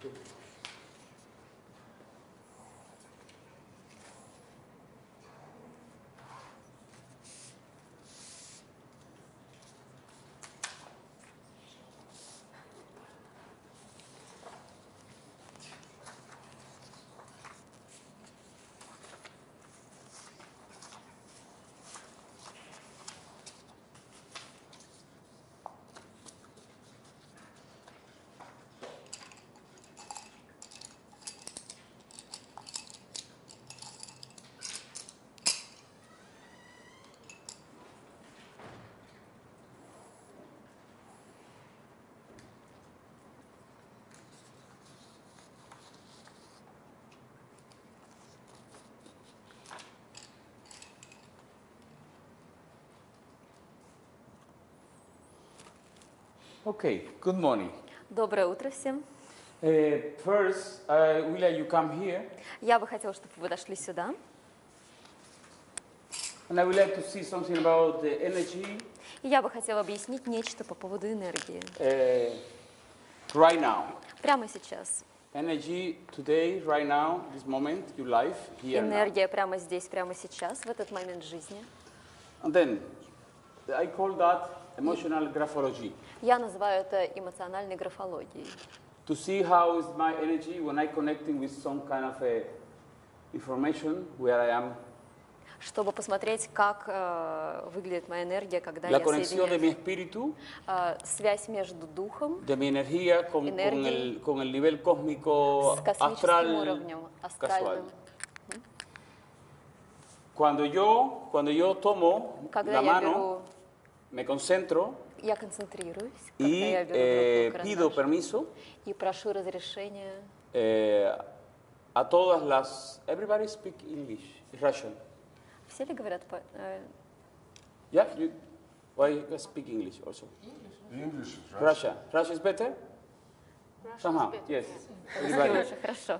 Okay, good morning. Доброе утро всем. First, will you come here? Я бы хотела, чтобы вы дошли сюда. And I would like to see something about the energy И я бы хотела объяснить нечто по поводу энергии. Right now. Прямо сейчас. Energy today, right now, this moment, your life, here now. Энергия прямо здесь, прямо сейчас, в этот момент жизни. And then, I call that emotional graphology. Я называю это эмоциональной графологией. To see how is my energy when I connecting with some kind of information where I am. Чтобы посмотреть, как выглядит моя энергия, когда La я conexión de mi соединяюсь. espíritu, Связь между духом, de mi energía con el nivel cósmico с космическим astral уровнем, casual. астральным. Cuando yo tomo Когда la я mano, беру, me concentro я концентрируюсь, когда y я беру pido карандаш permiso и прошу разрешения. a todas las. Everybody speak English, Russian. Все ли говорят по... Yeah, why you speak English also? English, Russia. Russia is better? Somehow, yes. Русский лучше, хорошо.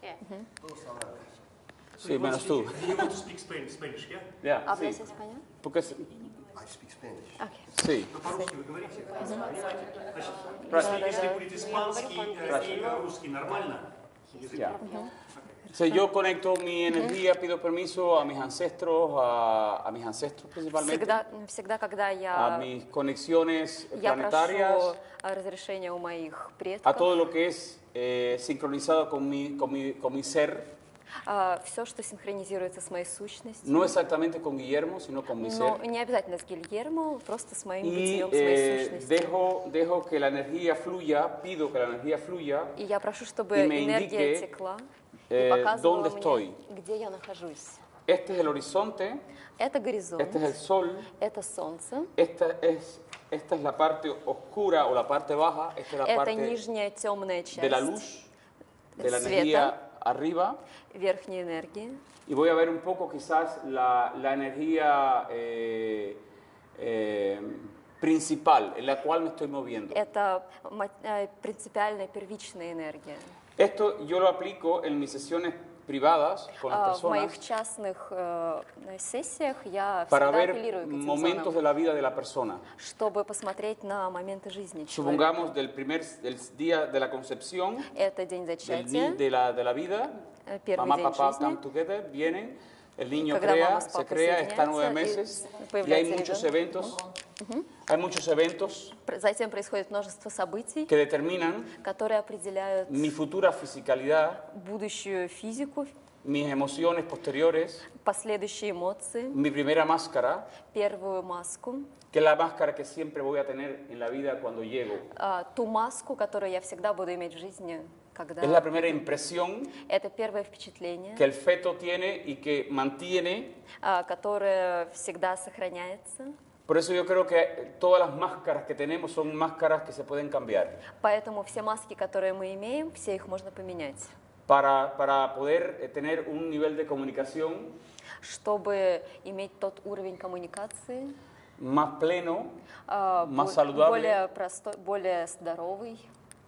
Sí, menos tú. You want to speak Spanish, yeah? Yeah, Hablas sí. español? Porque, I speak Spanish. Okay. sí. Но по-русски вы говорите? Значит, если будет испанский и русский нормально, язык. Yeah. Entonces yo conecto mi energía, pido permiso a mis ancestros principalmente, Всегда, когда a mis conexiones я прошу planetarias, разрешения у моих a предков, todo lo que es sincronizado con mi ser, все, что синхронизируется с моей сущностью, no exactamente con Guillermo, sino con mi но ser. не обязательно с Гильермо, просто с моим Y бытием, с моей сущностью. dejo que la energía fluya, pido que la energía fluya, И я прошу, чтобы y me энергия indique, текла и показывала dónde мне, estoy. где я нахожусь. Este es el horizonte, Это горизонт, este es el sol, это солнце, esta es la parte oscura o la parte baja, esta es la это parte нижняя темная de la часть luz, de la света, energía arriba. верхней энергии. Y voy a ver un poco quizás la energía principal en la cual me estoy moviendo. Это принципиальная первичная энергия. Esto yo lo aplico en mis sesiones privadas con las В моих personas частных сессиях я para всегда ver апеллирую к этим momentos de зонам, la vida de la persona. чтобы посмотреть на моменты жизни человека. Supongamos del día de la concepción, Это день зачатия, de la vida, первый mamá, день papá жизни, come together, vienen, el niño когда мама с se папой crea, está 9 соединяются, meses и y hay появляется muchos ребенок. eventos, hay muchos eventos Затем происходит множество событий, que determinan которые определяют mi futura fisicalidad, будущую физику, mis emociones posteriores, последующие эмоции, mi primera máscara, первую маску, que es la máscara que siempre voy a tener en la vida cuando llego. ту маску, которую я всегда буду иметь в жизни, когда... Es la primera impresión Это первое впечатление, que el feto tiene y que mantiene. которое всегда сохраняется. Por eso yo creo que todas las máscaras que tenemos son máscaras que se pueden cambiar. Поэтому все маски, которые мы имеем, все их можно поменять. Para poder tener un nivel de comunicación Чтобы иметь тот уровень коммуникации, más pleno, más saludable, более простой, более здоровый,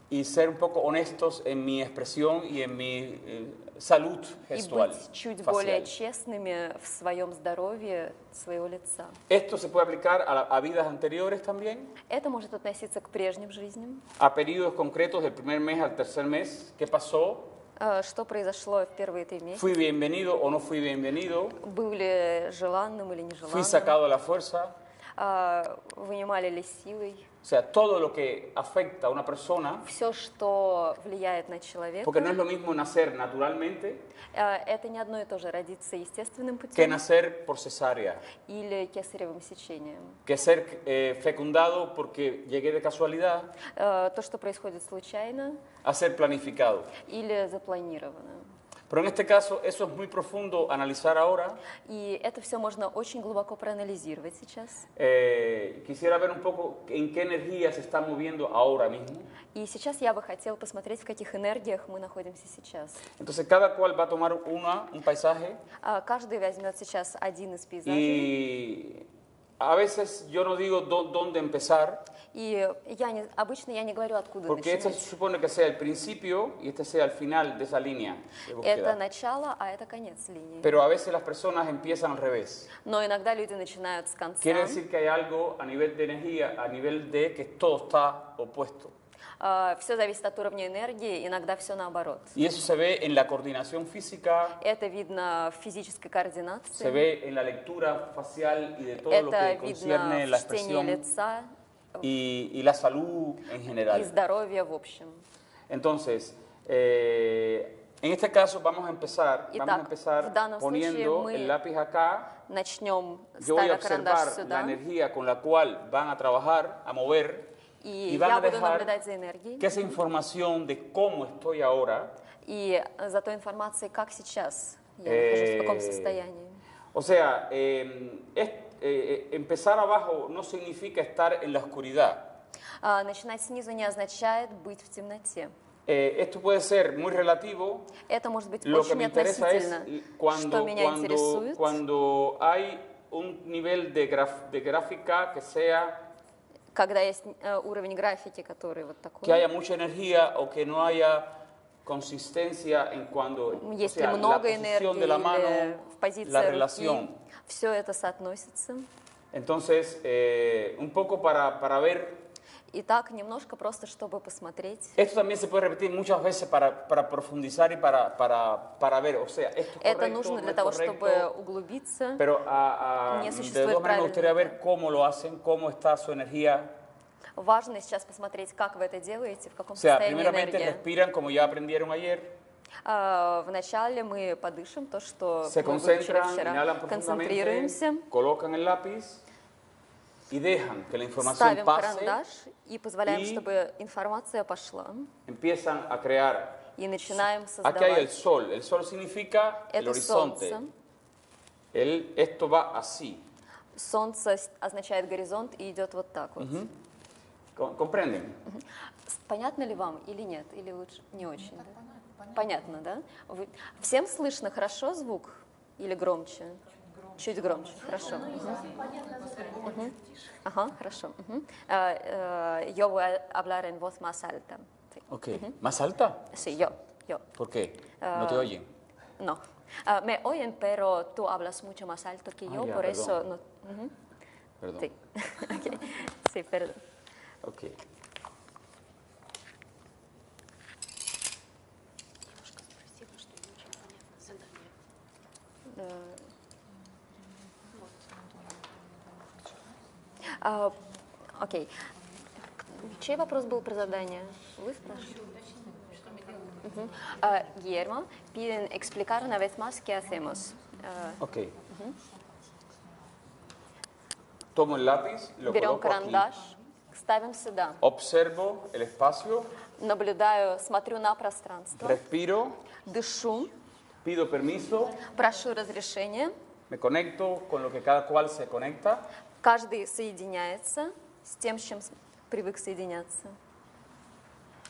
y ser un poco honestos en mi expresión y en mi salud И gestual, быть чуть более facial. честными в своем здоровье своего лица. Esto se puede aplicar a vidas anteriores también, Это может относиться к прежним жизням. a periodos concretos del primer mes al tercer mes. ¿Qué pasó? Что произошло в первые 3 месяца? ¿Fui bienvenido o no fui bienvenido? Был ли желанным или ¿Fui нежеланным? sacado a la fuerza? Вынимали ли силой? O sea, todo lo que afecta a una persona, Все, что влияет на человека, porque no es lo mismo nacer naturalmente это не одно и то же родиться естественным que путем nacer por cesárea, или кесаревым сечением. que ser fecundado porque llegué de casualidad, То, что происходит случайно a ser planificado. или запланировано. Pero en este caso, eso es muy profundo analizar ahora. И это все можно очень глубоко проанализировать сейчас. Quisiera ver un poco en qué energía se está moviendo ahora mismo. И сейчас я бы хотела посмотреть, в каких энергиях мы находимся сейчас. Entonces, cada cual va a tomar un paisaje Каждый возьмет сейчас один из пейзажей. y a veces yo no digo dónde empezar, И обычно я не говорю, откуда porque este начинать. se supone que sea el principio y este sea el final de esa línea de Это búsqueda. начало, а это конец линии. Pero a veces las personas empiezan al revés. Но иногда люди начинают с конца. Quiere decir que hay algo a nivel de energía, a nivel de que todo está opuesto. Все зависит от уровня энергии, иногда все наоборот. Y eso se ve en la coordinación física, Это видно в физической se координации. ve en la lectura facial y de todo lo Это que видно concierne la в чтении expresión лица y la salud en и general. здоровья в общем. Entonces, en este caso vamos a empezar Итак, в данном случае poniendo мы el lápiz acá. Начнем, Yo voy a ставя карандаш observar la сюда, energía con la cual van a trabajar, a mover, и y van я a буду dejar наблюдать за энергией, que esa información de cómo estoy ahora, и за той информацией, как сейчас я нахожусь, в каком состоянии. o sea, empezar abajo no significa estar en la oscuridad. Начинать снизу не означает быть в темноте. Esto puede ser muy relativo. Это может быть Lo que очень me interesa es относительно. Что меня интересует, cuando hay un nivel de gráfica que sea когда есть уровень графики, который вот такой. que haya mucha energía o que no haya consistencia en cuando, o Если sea, la много posición энергии de la или mano, в la позиции relación. руки, все это соотносится. Entonces, un poco para ver, Итак, немножко просто, чтобы посмотреть. esto también se puede repetir muchas veces para profundizar y para ver, o sea, esto es Это correcto, нужно no для es того, чтобы correcto, углубиться. pero не de существует todas maneras me gustaría правильного. ver cómo lo hacen, cómo está su energía. Важно сейчас посмотреть, как вы это делаете, в каком O sea, состоянии primeramente энергия. respiran como ya aprendieron ayer, Вначале мы подышим, то, что se мы выучили concentran, вчера. inhalan profundamente, Концентрируемся, colocan el lápiz y dejan que la información ставим pase, карандаш и позволяем, y- чтобы информация пошла. empiezan a crear. И начинаем Aquí hay el создавать. sol significa el Это horizonte. солнце. Esto va así. Солнце означает горизонт и идет вот так вот. ¿Comprenden? Понятно ли вам или нет? Или лучше не очень? Да? Понятно, да? Всем слышно хорошо звук или громче? Чуть громче, хорошо. Мгм. Ага, хорошо. Yo voy a hablar en voz más alta. Sí. Ok. ¿Más alta? Sí, yo. ¿Por qué? ¿No te oyen? No. Me oyen, pero tú hablas mucho más alto que yo, ya, por perdón. eso... No. Ujú. Perdón. Sí. Ok. Sí, perdón. Ok. Окей. Чей вопрос был про задание? Вы спрашиваете? Guillermo, piden explicar una vez más qué hacemos. Ok. Tomo el lápiz, lo Берем coloco aquí. карандаш, ставим сюда. Observo el espacio, Наблюдаю, смотрю на пространство, respiro, дышу, pido permiso, прошу разрешения. me conecto con lo que cada cual se conecta. Каждый соединяется с тем, с чем привык соединяться.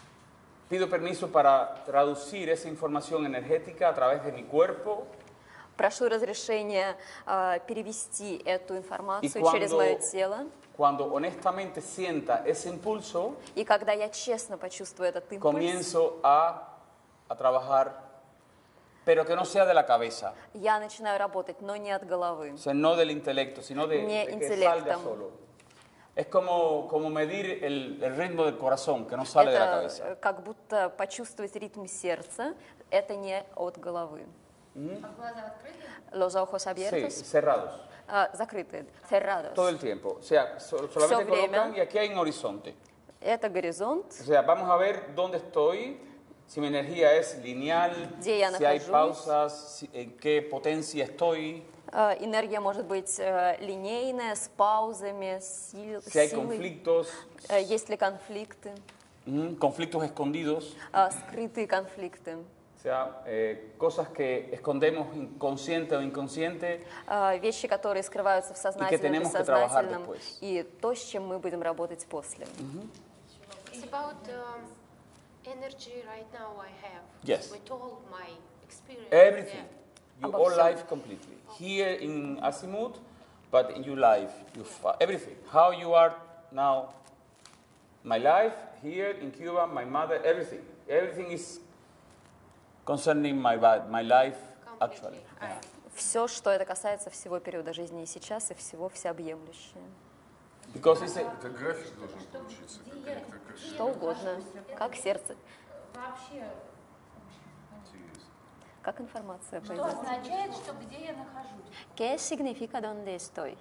Pido permiso para traducir esa información energética a través de mi cuerpo. Прошу разрешения перевести эту информацию cuando- через мое тело. Cuando honestamente sienta ese impulso, И когда я честно почувствую этот импульс, comienzo a trabajar, pero que no sea de la cabeza, я начинаю работать, но не от головы. o sea, no del intelecto, sino Не de que интеллектом. salga solo. Es como medir el ritmo del corazón, que no sale de la cabeza. Это как будто почувствовать ритм сердца, это не от головы. Los ojos Sí, abiertos, cerrados, закрыты, cerrados. todo el tiempo. O sea, solamente время. colocan y aquí hay un horizonte. Это горизонт, O sea, vamos a ver dónde estoy, si mi energía es lineal, Где я si hay нахожусь. pausas, en qué potencia estoy, энергия может быть линейная, с паузами, si hay силой. conflictos, Есть ли конфликты, conflictos escondidos, скрытые конфликты, o sea, cosas que escondemos inconsciente o inconsciente. вещи, которые скрываются в сознательном, tenemos que trabajar бессознательном, después. и то, с чем мы будем работать после. It's about energy right now I have. Yes. With all my experience. Everything, Yeah. your whole life completely. Here in Azimuth, but in your life, everything. How you are now, my life, here in Cuba, my mother, everything. Everything is concerning my life actually. Completely. I- Все, что это касается всего периода жизни и сейчас, и всего всеобъемлющее. Because it's a, Это график должен получиться, как электрокар. Что угодно, как сердце, Вообще, Интересно. как информация что пойдет. означает, что где я нахожусь? ¿Qué significa dónde estoy?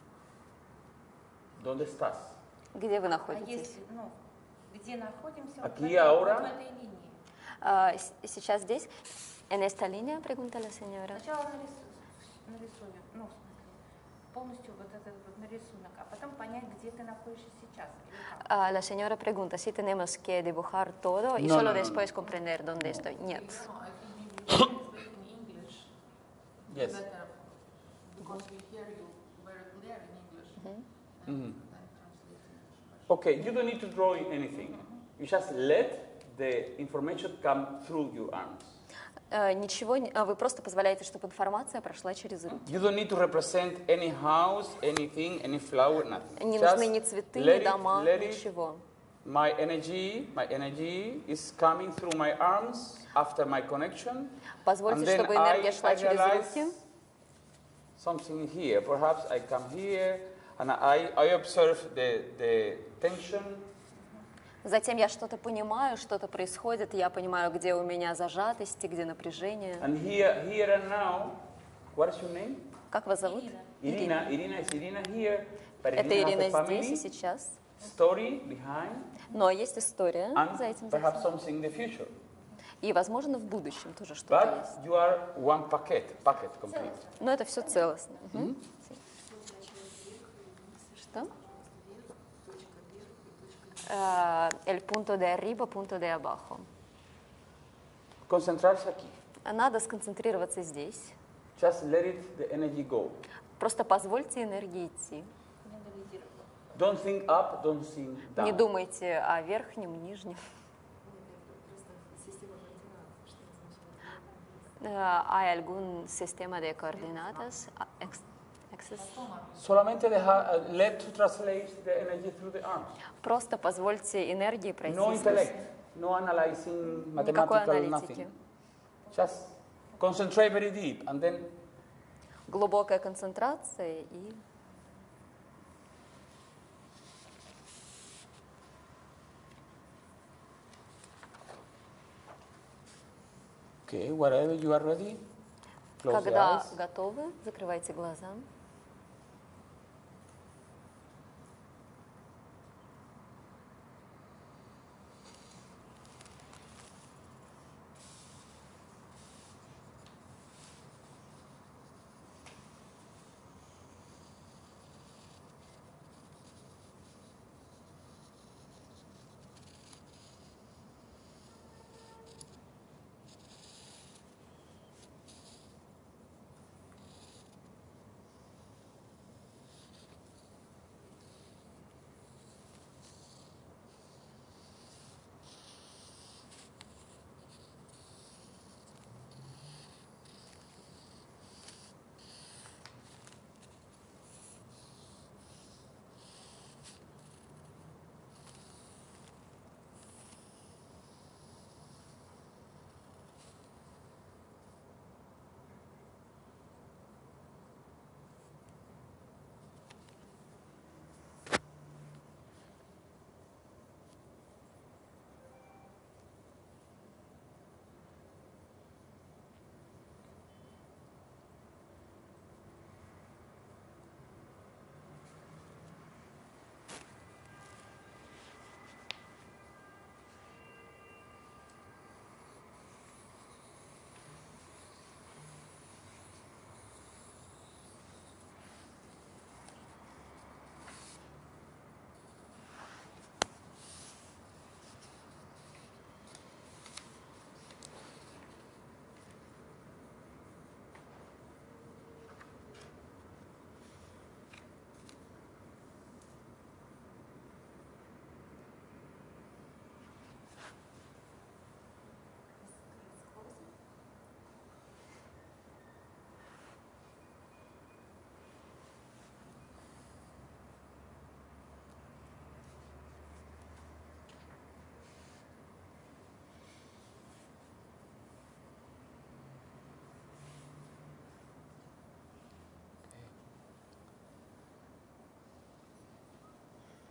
¿dónde estás? Где вы А находитесь? если, ну, где находимся Aquí вот в этой, ahora. вот в этой линии? Сейчас здесь. En esta línea, pregunta la señora. Сначала нарисую, ну, в смысле, полностью вот этот вот нарисунок, а потом понять, где ты находишься сейчас. Или как. La señora pregunta si tenemos que dibujar todo y No, solo no, no, después comprender dónde estoy. Нет. Yes. Because we hear you very clear in English. Mhm. Okay, you don't need to draw anything. You just let the information come through your arms. Ничего, вы просто позволяете, чтобы информация прошла через руки. You don't need to represent any house, anything, any flower, nothing. Не Just нужны ни цветы, let ни it- дома, let it- ничего. My energy is coming through my arms after my connection. Позвольте, And then чтобы энергия шла I через realize руки. something here. Perhaps I come here and I observe the tension. Затем я что-то понимаю, что-то происходит, я понимаю, где у меня зажатости, где напряжение. And here and now, what is your name? Как вас зовут? Irina. Irina is Irina here. But Это Irina has a Ирина family, здесь и сейчас. story behind, Но есть история and за этим. perhaps something in the future. И, возможно, в будущем тоже что-то But есть. you are one packet complete. Но это все целостно. Что? El punto de arriba, punto de abajo. Concentrarse aquí. Надо сконцентрироваться здесь. Just let the energy go. Просто позвольте энергии идти. Don't think up, don't think down. Не думайте о верхнем, нижнем. ¿Hay algún sistema de coordenadas? Solamente let to translate the energy through the arms. Просто позвольте энергии пройти. No сквозь- intellect, no analyzing Никакой mathematical аналитики. nothing. Just concentrate very deep and then Глубокая концентрация и okay, wherever you are ready, close the когда eyes. готовы, закрывайте глаза.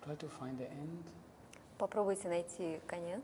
Try to find the end. Попробуйте найти конец.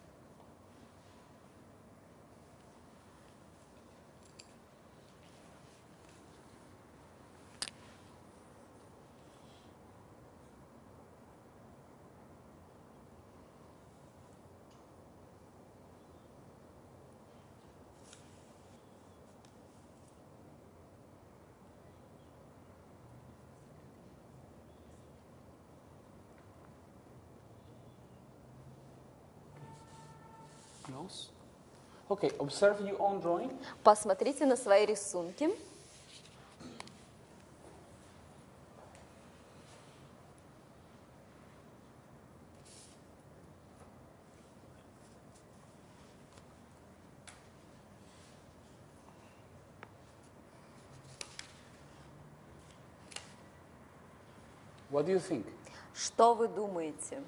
Close. Okay, observe your own drawing. Посмотрите на свои рисунки. What do you think? Что вы думаете?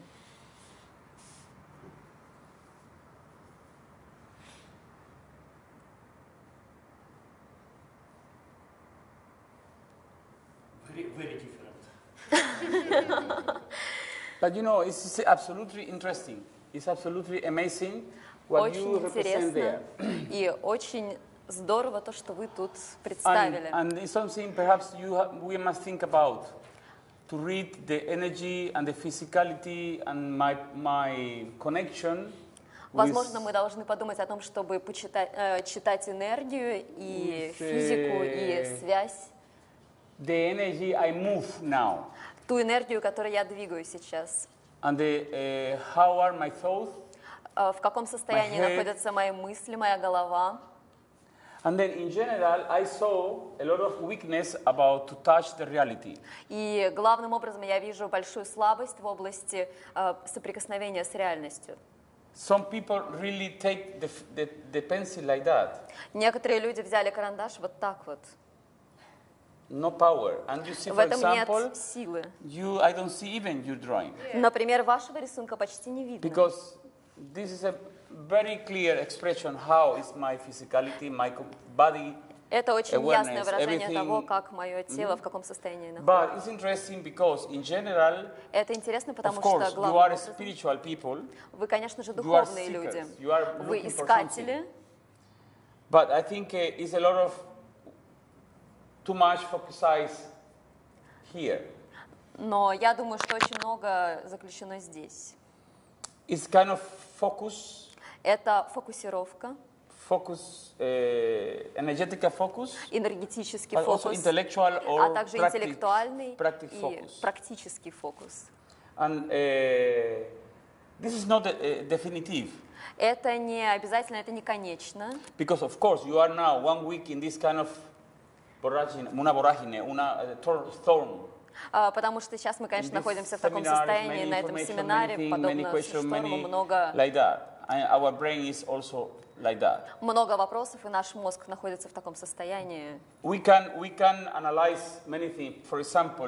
Very different. But you know, it's absolutely interesting. It's absolutely amazing what you Очень represent there. интересно и очень здорово то, что вы тут представили. And it's something perhaps we must think about to read the energy and the physicality and my connection. Возможно, мы должны подумать о том, чтобы читать энергию и физику, и связь. The energy I move now. Ту энергию, которой я двигаю сейчас. And how are my thoughts? В каком состоянии My head. находятся мои мысли, моя голова. And then in general, I saw a lot of weakness about to touch the reality. И главным образом я вижу большую слабость в области соприкосновения с реальностью. Some people really take the pencil like that. Некоторые люди взяли карандаш вот так вот. No power. And you see, В for этом example, нет силы. I don't see even your drawing. Например, вашего рисунка почти не видно. Because this is a very clear expression how is my physicality, my body. Это очень ясное Awareness, выражение everything. того, как мое тело, в каком состоянии But находится. it's interesting because in general, Это интересно, потому of что course, you главным are образом spiritual people, вы, конечно же, you are духовные люди. seekers, you are Вы looking for искатели, something. But I think it's a lot of too much focus here. но я думаю, что очень много заключено здесь. It's kind of focus, Это фокусировка, energetic focus, энергетический but also фокус, intellectual а or также practice интеллектуальный и focus. практический фокус. And this is not definitive. Это не обязательно, это не конечно, Because of course you are now 1 week in this kind of storm. потому что сейчас мы, конечно, In this находимся в таком seminars, состоянии, many на этом information, семинаре, many подобно questions, шторму, many много like that. And our brain is also like that. много вопросов, и наш мозг находится в таком состоянии. We can analyze many things. For example,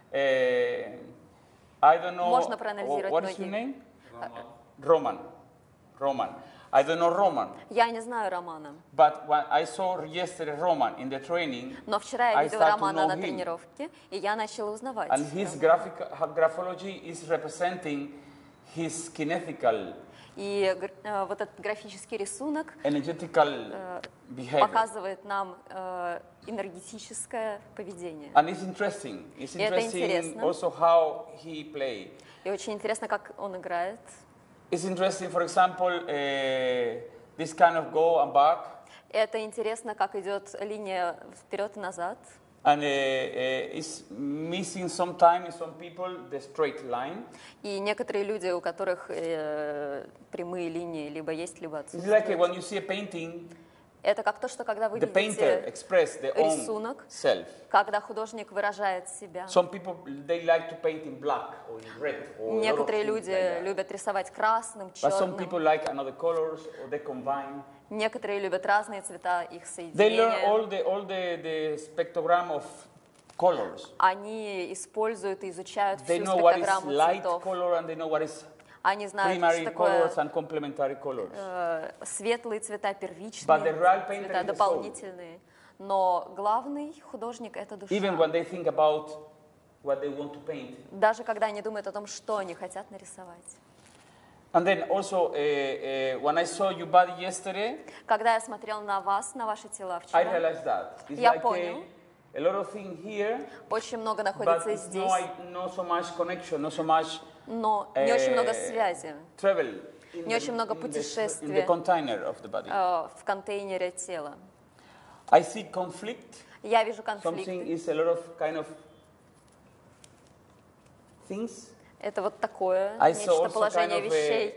I don't know Можно проанализировать what is your многие. name? Roman. I don't know Roman, Я не знаю Романа, but when I saw yesterday Roman in the training, но вчера я I видела start to Романа know на him. тренировке, и я начала узнавать. And his graphology is representing his kinetical, И вот этот графический рисунок energetical behavior. показывает нам энергетическое поведение. And it's interesting. It's И это interesting интересно. also how he played. И очень интересно, как он играет. It's interesting, for example, this kind of go and back. Это интересно, как идет линия вперед и назад. And it's missing sometimes in some people the straight line. И некоторые люди, у которых прямые линии либо есть, либо It's отсутствуют. like when you see a painting, Это как то, что когда вы the painter видите express their own рисунок, self. когда художник выражает себя. Some people, they like to paint in black or in red. Or a lot of Некоторые things люди like that. любят рисовать красным, But some people черным. like another colors or they combine. Некоторые любят разные цвета, их They learn соединения. all the spectrogram of colors. Они используют и изучают They всю know what is спектрограмму light цветов. color and they know what is Они знают, primary что такое colors and complementary colors. светлые цвета, But the первичные real painter цвета, is the soul. дополнительные. Но главный художник — это душа. Even when they think about what they want to paint. Даже когда они думают о том, что они хотят нарисовать. And then also, when I saw your body yesterday, Когда я смотрел на вас, на ваши тела I вчера, realized that. It's Я like понял. a lot of things here, очень много but находится it's здесь, not so much connection, not so much но не очень много связи travel Не очень много in the путешествия. container of the body. В контейнере тела. I see conflict. Я вижу Something конфликты. is a lot of kind of things. Это вот такое, I saw нечто also kind положение of вещей.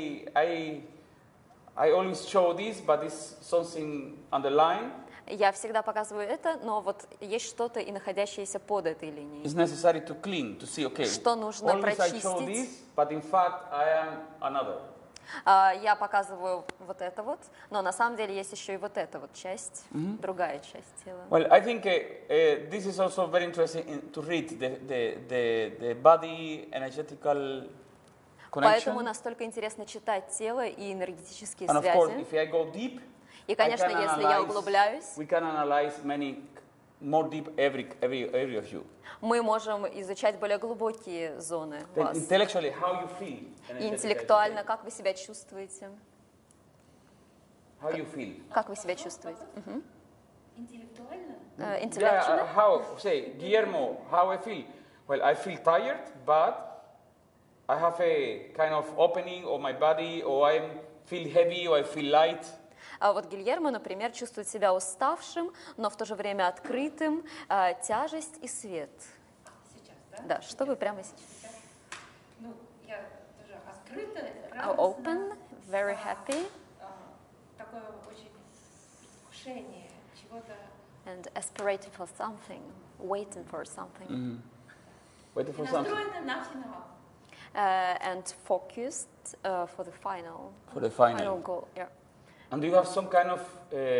I always show this, but it's something underlined. Я всегда показываю это, но вот есть что-то и находящееся под этой линией. It's necessary to clean, to see, okay, Что нужно always I show прочистить. this, but in fact I am another. Я показываю вот это вот, но на самом деле есть еще и вот эта вот часть, другая часть тела. Well, I think this is also very interesting to read the body energetical Поэтому connection. настолько интересно читать тело и энергетические And of course, связи. if I go deep, И, конечно, I can если я analyze- углубляюсь, we can analyze many more deep every area of you. мы можем изучать более глубокие зоны Then вас. intellectually, how you feel. И интеллектуально, как вы себя чувствуете? How you feel. Как вы себя чувствуете? Интеллектуально? Интеллектуально? How, say, Guillermo, how I feel? Well, I feel tired, but I have a kind of opening of my body, or I feel heavy, or I feel light. А вот Гильермо, например, чувствует себя уставшим, но в то же время открытым, тяжесть и свет. Сейчас, да? Да, что вы прямо сейчас? Ну, я тоже открыта, Open, very happy, такое очень предвкушение чего-то. and aspirating for something, waiting for something. Waiting for something. Настроена на финал. And focused for the final For the final. goal. Yeah. And do you have some kind of,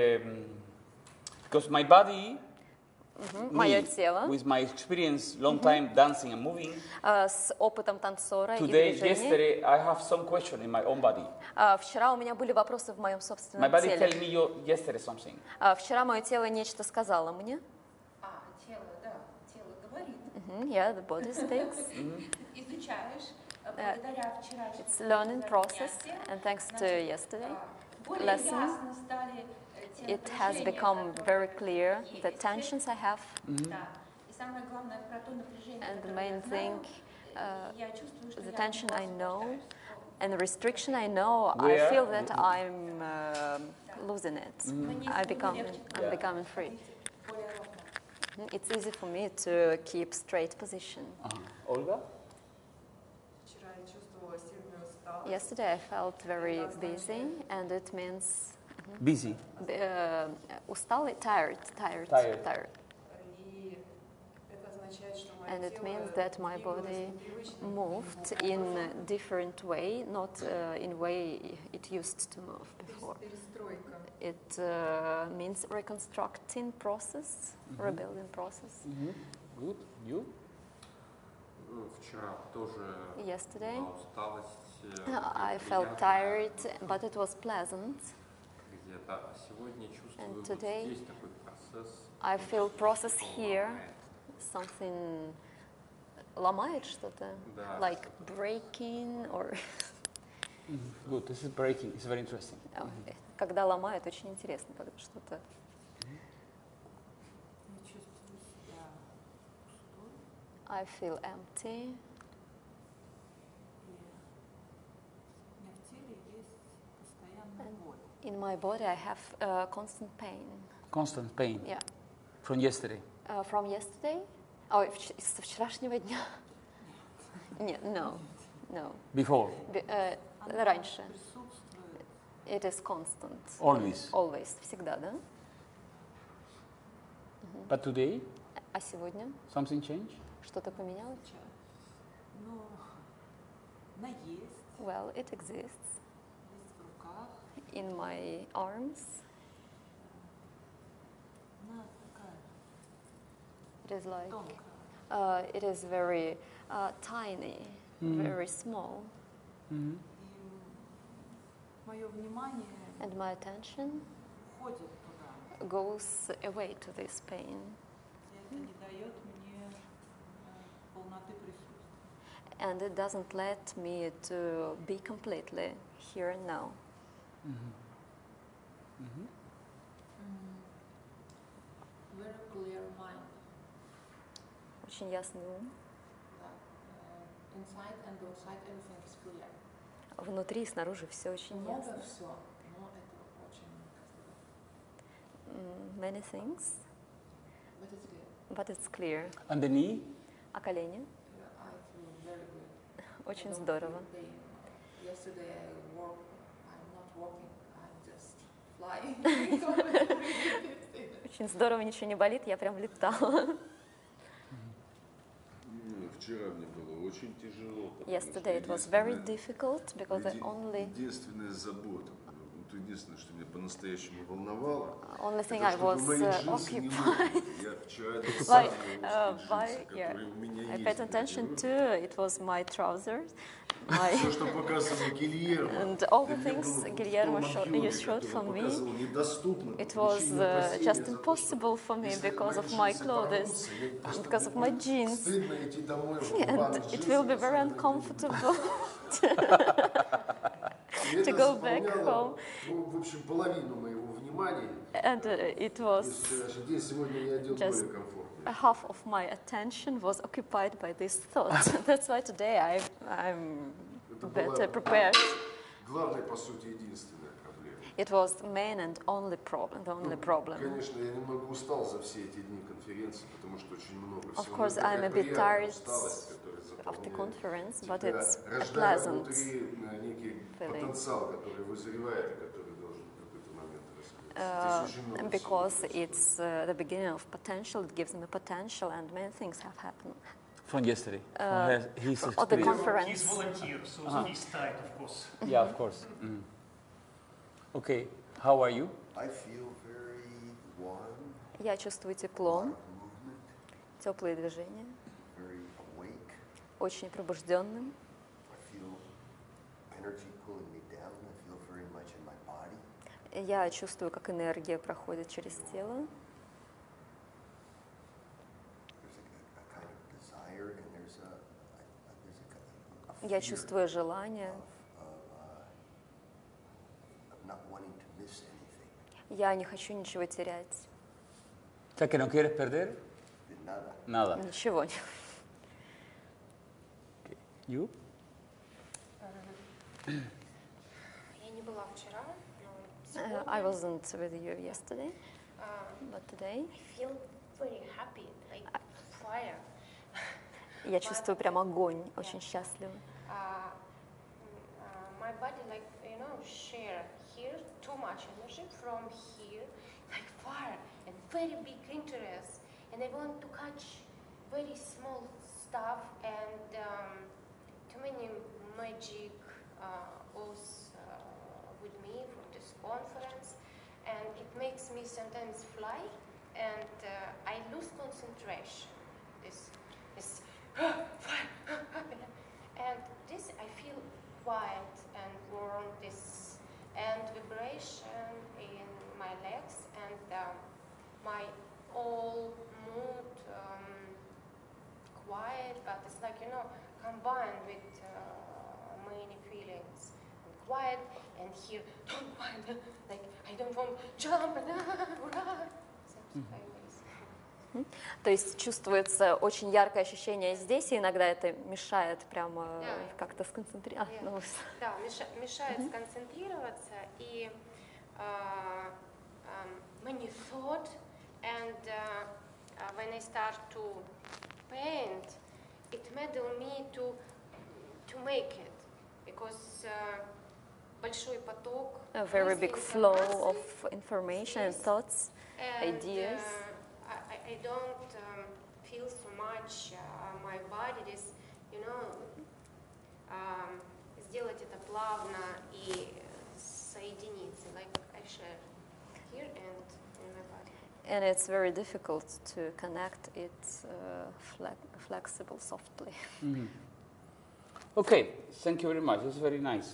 because my body, Мое me, тело with my experience, long time dancing and moving, с опытом танцора и today, движения. yesterday, I have some question in my own body. Вчера у меня были вопросы в моем My собственном body теле. tell me yesterday something. Вчера мое тело нечто сказало мне. Тело, да, тело говорит. Yeah, the body speaks. Изучаешь, благодаря вчерашнему It's learning process, and thanks to yesterday, lesson, it has become very clear the tensions I have, and the main thing, the tension I know, and the restriction I know, I Where? feel that I'm losing it. I'm becoming free. It's easy for me to keep straight position. Olga? Yesterday I felt very busy, and it means Busy. усталый, tired. And it means that my body moved in a different way, not in way it used to move before. It means reconstructing process, rebuilding process. Good. You? Вчера тоже Yesterday была усталость. I felt tired, but it was pleasant. Где-то. А сегодня чувствую And вот today здесь такой процесс. I feel process here, something ломает что-то, Да, like что-то. breaking or Good. This is breaking. It's very interesting. когда ломает, очень интересно, когда что-то. I feel empty. In my body, I have constant pain. Constant pain. Yeah. From yesterday. From yesterday? Ой, со вчерашнего дня? Нет, no. Before. Раньше. It is constant. Always. Always. Всегда, да? But today, А сегодня something changed? что-то поменялось? Ну, наесть, Well, it exists есть в руках, in my arms. она такая It is like, тонкая. it is very tiny, very small. И мое внимание And my attention уходит туда. goes away to this pain. И это не дает мне полноты присутствия. And it doesn't let me to be completely here and now. Very clear mind. Очень ясный ум. Да. Inside and outside everything is clear. Внутри и снаружи все очень Много ясно. все, но это очень, как сказать, Many things, but it's clear. but it's clear. And the knee? А колени? I feel very good. Очень I don't здорово. feel pain. Yesterday I'm not walking, I'm just flying. Очень здорово, ничего не болит, я прям летала. Вчера мне было очень тяжело. Yesterday it was very difficult because I Единственная забота, вот единственное, что меня по-настоящему волновало, only thing это I чтобы was мои джинсы не occupied мокли. Я вчера одел by, самые узкие by, джинсы, которые у меня I есть paid в attention гардеробе. to, it was my trousers, my, Все, что показывал Гильермо, and all the это мне things было в Guillermo том you объеме, showed который for он me. показывал, недоступно по It was причине опасения just за то, что impossible for me если because мои of my джинсы clothes, порвутся, я просто because of my будет jeans, стыдно идти домой в and рваных it will be джинсах, very особенно uncomfortable И to это go back заполняло, home. ну, в общем, половину моего внимания. And it was Вчерашний день, сегодня я одел just более комфортно. half of my attention was occupied by this thought. That's why today I'm Это better была prepared. главная, по сути, единственная проблема. It was the main and only problem, the only problem. Конечно, я немного устал за все эти дни конференции, потому что очень много всего. Of course, Но это I'm a такая bit приятная tired усталость, которая of the заполняет conference, but тебя, it's a рождая pleasant внутри некий feeling. потенциал, который вызревает и который должен в какой-то момент раскрыться. Здесь очень много Because всего происходит. it's the beginning of potential, it gives them a potential, and many things have happened. From yesterday. His Of the experience. conference. He's volunteer, so he's tired, of course. Yeah, of course. Okay, how are you? I feel very warm, Я чувствую тепло, movement, теплые движения, very awake. очень пробужденным. I feel energy pulling me down. I feel very much in my body. Я чувствую, как энергия проходит через тело. There's a kind of desire, and there's a Я fear чувствую желание. of not wanting to miss anything. Я не хочу ничего терять. O sea, que no quieres perder Nada. nada. Ничего не. You? Я не была вчера, но I wasn't with you yesterday, but today. I feel very happy, like fire. Я чувствую прям огонь, очень счастлива. My body, like, share here too much energy from here, like fire and very big interest. And I want to catch very small stuff and too many magic was with me for this conference. And it makes me sometimes fly and I lose concentration. This fire. And this I feel quiet and warm, this and vibration in my legs and my whole mood quiet, but it's like, combined with many feelings. And quiet and here, don't quiet, like I don't want to jump and something like this. То есть чувствуется очень яркое ощущение здесь, и иногда это мешает прямо как-то сконцентрироваться. Да, мешает сконцентрироваться, и many thought, and when I start to paint, it meddle me to make it, because большой поток, A very big мыслей, flow информации, of information and thoughts, and, ideas. I don't feel so much my body, this, сделать это плавно и соединиться, like I share here and in my body. And it's very difficult to connect it flexible, softly. Okay, thank you very much. It's very nice.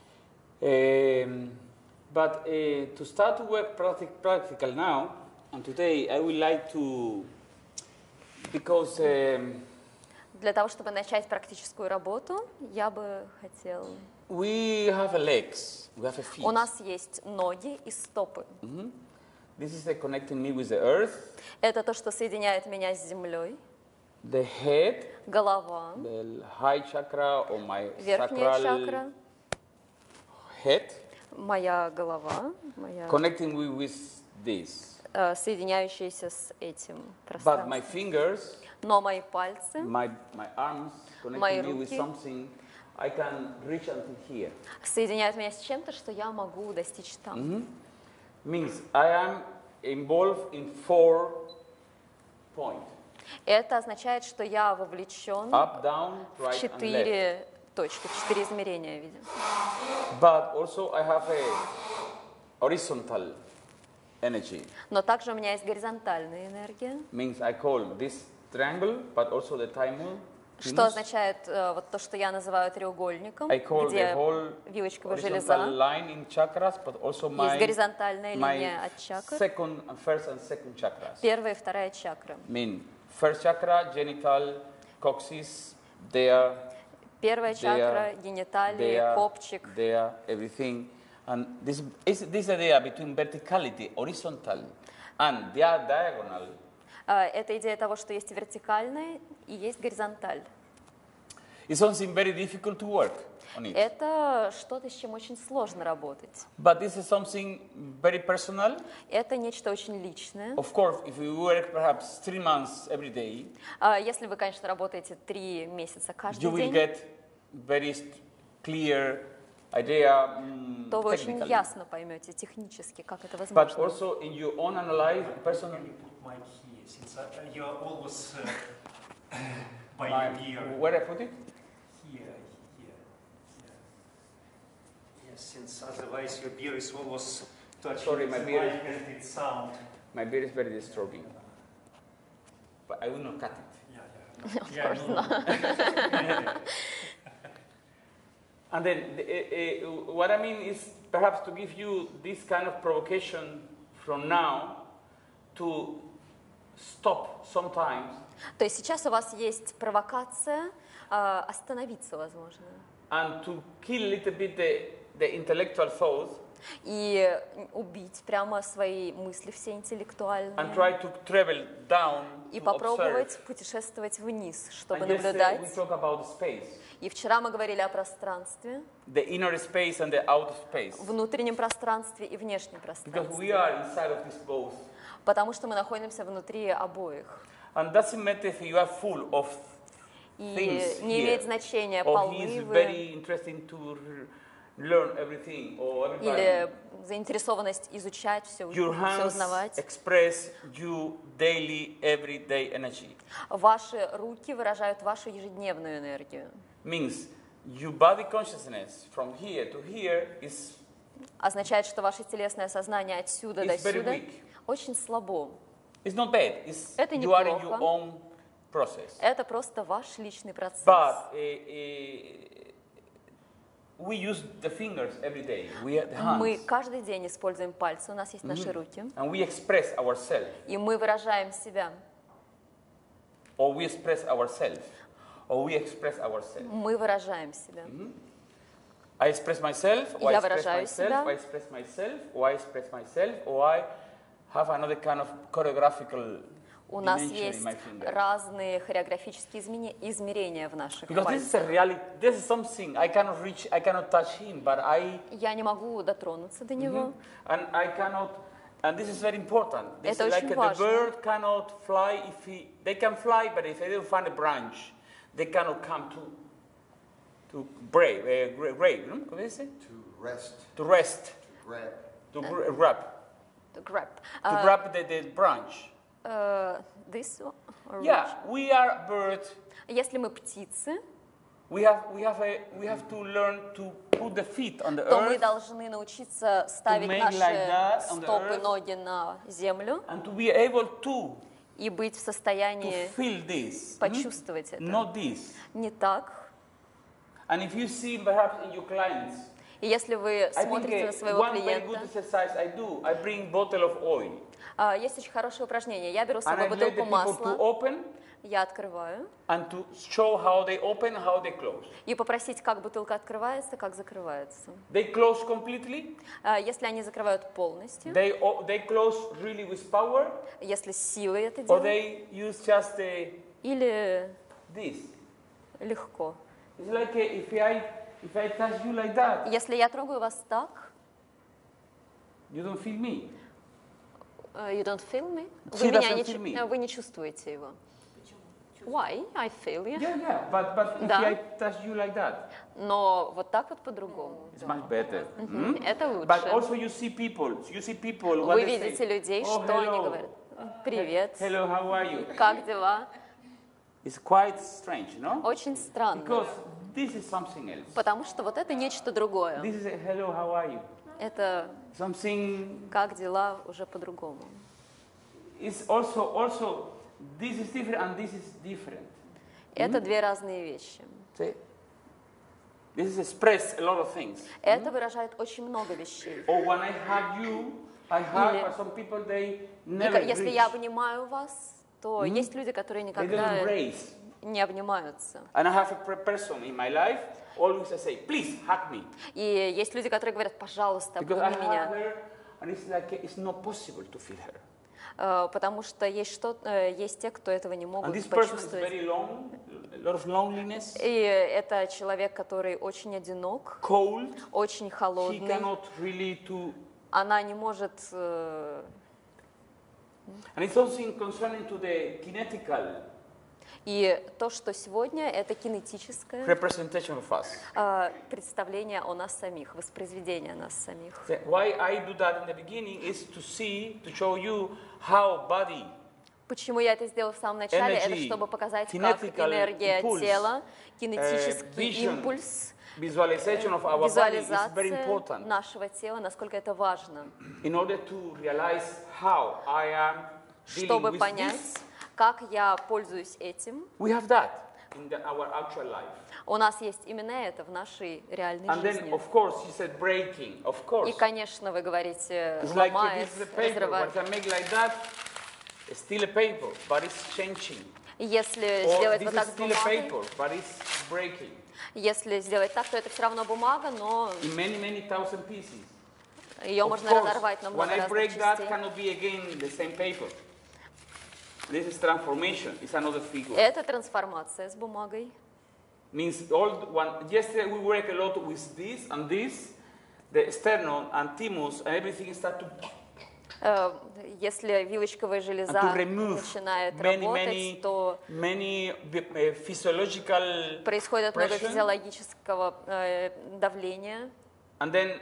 But to start to work practical now, and today I would like to, because Для того, чтобы начать практическую работу, я бы хотел... We have legs, we have a feet. У нас есть ноги и стопы. This is connecting me with the earth, Это то, что соединяет меня с землей. the head, Голова, the high chakra or my верхняя sacral чакра, head, моя голова, моя, connecting me with this. соединяющаяся с этим But my пространством. fingers, Но мои пальцы, my arms, Мои connecting me with руки. something, I can reach until here. соединяют меня с чем-то, что я могу достичь там. Means I am involved in 4 points. Это означает, что я вовлечен Up, down, в right and left. 4 точки, в 4 измерения, видим. But also I have a horizontal energy. Но также у меня есть горизонтальная энергия, Means I call this triangle, but also the thymus. что означает вот то, что я называю треугольником, I call the где whole вилочковая horizontal железа, line in chakras, but also есть my горизонтальная линия my от чакр, first and second chakras. первая и вторая чакра. Mean first chakra, genital, coccyx, there, Первая чакра, гениталии, there, копчик. there, everything. And this idea between verticality, horizontal, and diagonal. Это идея того, что есть вертикальная и есть горизонталь. It's something very difficult to work on it. Это что-то, с чем очень сложно работать. But this is something very personal. Это нечто очень личное. Of course, if you work perhaps 3 months every day, Если вы, конечно, работаете 3 месяца каждый you will день, get very clear idea то вы очень technically. ясно поймете технически, как это But возможно. also in your own analyze personal. Can you put mic here, since you are always by My, your ear. where I put it? Here. Yes, since otherwise your beer is always touching Sorry, my the beer mic and it sound. My beard is very disturbing. But I will not cut it. Yeah, no. And then what I mean is perhaps to give you this kind of provocation from now to stop sometimes То есть сейчас у вас есть провокация остановиться, возможно, and to kill a little bit the intellectual thoughts и убить прямо свои мысли все and интеллектуальные, try to travel down и to попробовать observe. путешествовать вниз, чтобы And yesterday we наблюдать. talk about space, И вчера мы говорили о пространстве, the inner space and the outer space. внутреннем пространстве и внешнем Because we пространстве, are inside of this both. потому что мы находимся внутри обоих. And doesn't matter if you are full of И things не here, имеет значения, or полны he is вы very interesting to learn everything, or everybody. или заинтересованность изучать все, Your все hands узнавать. express your daily, everyday energy. Ваши руки выражают вашу ежедневную энергию. Means your body consciousness from here to here is Означает, что ваше телесное сознание отсюда до It's very сюда weak. очень слабо. it's not bad. It's, Это you are in неплохо. your own process. Это просто ваш личный процесс. But we use the fingers every day. We have the hands, Мы каждый день используем пальцы, у нас есть наши руки, and we express ourselves, и мы выражаем себя. or we express ourselves, or we express ourselves. Мы выражаем себя. I express myself, or I Я express выражаю myself, себя. I express myself, or I express myself, or I have another kind of choreographical У нас dimension in есть my finger. разные хореографические измерения в наших Because this is a пальцах. reality, this is something I cannot reach, I cannot touch him, but Я не могу дотронуться до него. and I cannot, and this is very important. This Это is like очень the важно. bird cannot fly if they can fly, but if they don't find a branch, they cannot come to grave, ¿cómo dice? To rest, To rest, to grab. to grab, To grab. to grab the branch. This or Yeah, which? we are birds. Если мы птицы, We have to learn to put the feet on the то мы earth должны научиться ставить make наши like that on the стопы, earth. ноги на землю and to be able to и быть в to состоянии feel this, почувствовать это. not this. Не так. And if you see perhaps in your clients, И если вы I смотрите на think своего one very good клиента, exercise I do, I bring bottle of oil есть очень хорошее упражнение. Я беру с and собой I let the бутылку people to масла, open я открываю, and to show how they open, how they close. и попросить, как бутылка открывается, как закрывается. They close completely. Если они закрывают полностью, They close really with power, если с силой это or делают, they use just или this. легко. It's like if I touch you like that, Если я трогаю вас так, you don't feel me. you don't feel me? She Вы меня doesn't feel me. вы не чувствуете его. Why? I feel you. Yeah, but if Да. I touch you like that, Но вот так вот по-другому. it's much better. Это But лучше. also you see people what Вы they видите say. людей, Oh, что они hello. говорят. Привет, Hello, how are you? как дела? It's quite strange, no? Очень странно, Because this is something else. потому что вот это нечто другое. This is a hello, how are you? Это Something как дела уже по-другому. is also this is different and this is different. Это две разные вещи. See? This is express a lot of things. Это выражает очень много вещей. Or when I hug you, I hug, Или- but some people they И never если reach. я обнимаю вас, то есть люди, которые They don't никогда embrace. не обнимаются. And I have a person in my life, always I say, please hug me. И есть люди, которые говорят, пожалуйста, Because I обними hug меня. her, and it's like it's not possible to feel her. Потому что есть есть те, кто этого не And могут this person is почувствовать. very long, a lot of loneliness, И это человек, который очень одинок, cold. очень She холодный. cannot really to. Она не может... And it's something concerning to the kinetical И то, что сегодня, это кинетическое representation of us. представление о нас самих, воспроизведение нас самих. So why I do that in the beginning is to show you how body, Почему я это сделала в самом начале? Это Energy, чтобы показать, как kinetical энергия impulse, тела, кинетический vision, импульс, visualization of our body is very визуализация important нашего тела, насколько это важно, in order to realize how I am dealing чтобы with понять, this. как я пользуюсь этим. We have that in our actual life. У нас есть именно это в нашей реальной And then, жизни. of course, you said breaking. Of course, И, конечно, вы говорите, it's like ломает, this is a paper. разрывает. What I make like that, it's still a paper, but it's changing. Если Or сделать this вот is так с still a бумагой, paper, but it's breaking если сделать так, то это все равно бумага, но in many thousand pieces. ее Of можно course, разорвать на when много I разных break that, частей. cannot be again the same paper. This is transformation. It's another figure. Это трансформация с бумагой. Means yesterday we work a lot with this and this, the sternum and thymus and everything start to Если вилочковая and железа to remove начинает many работать, то physiological происходит много pressure, физиологического давления. and then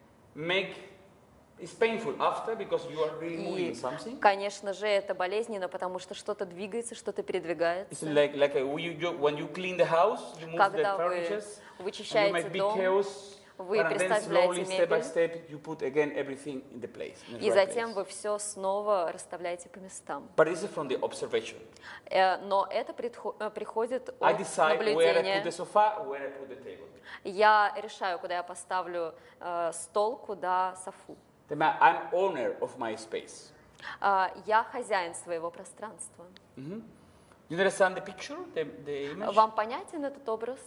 it's painful after because you are really moving И, something. конечно же, это болезненно, потому что что-то двигается, что-то It's передвигается. like when you clean the house, you move the Когда вы furnitures, and you вычищаете make big дом, chaos, вы and then переставляете slowly, step by мебель, step, you put again everything in the place. In the и right затем place. вы все снова расставляете по местам. But this is from the observation. Но это приходит I от decide where I put the наблюдения. sofa, where I put the table. Я решаю, куда я поставлю стол, куда софу. I'm owner of my space. Я хозяин своего пространства. You understand the picture, the image? Вам понятен этот образ?